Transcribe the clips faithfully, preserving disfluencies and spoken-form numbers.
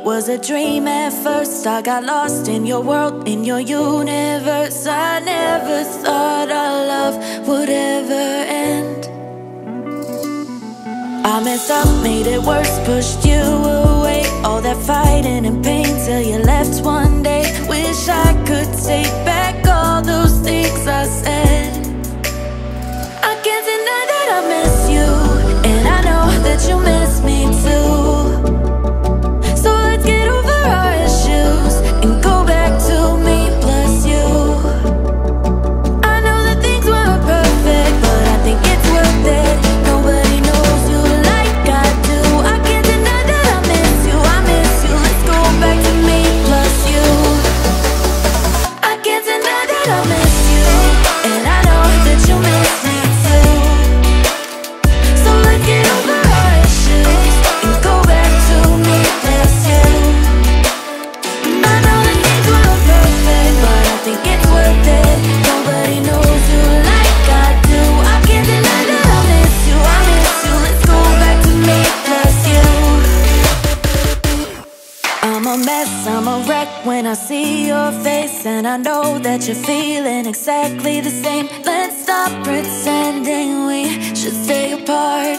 was a dream at first. I got lost in your world, in your universe. I never thought our love would ever end. I messed up, made it worse, pushed you away. All that fighting and pain till you left one day. Wish I could take back all those things I said. I can't deny that I miss you, and I know that you miss me too. So let's get over our issues and go back to me plus you. I know that things weren't perfect, but I think it's worth it. Nobody knows you like I do. I can't deny that I miss you, I miss you. Let's go back to me plus you. I can't deny that I miss you, and I know that you miss me too. So let's get over our issues and go back to me plus you. I know that things weren't perfect, but I think it's worth it. Nobody knows you like I do. I can't deny that I miss you, I miss you. Let's go back to me plus you. I'm a mess, I'm a wreck when I see your face, and I know that you're feeling exactly the same. Let's stop pretending we should stay apart.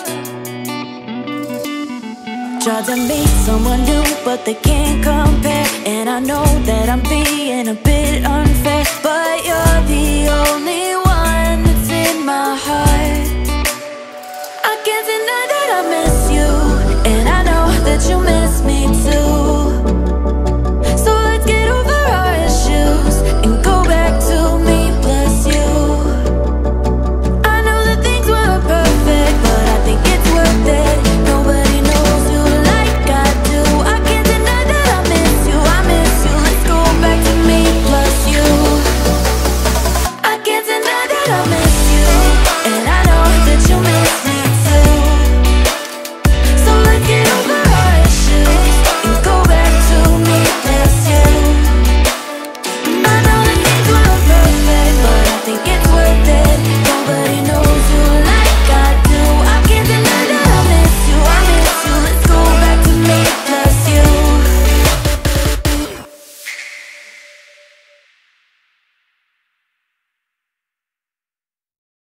Tried to meet someone new, but they can't compare. And I know that I'm being a bit unfair, but you're the only one that's in my heart. I can't deny that I miss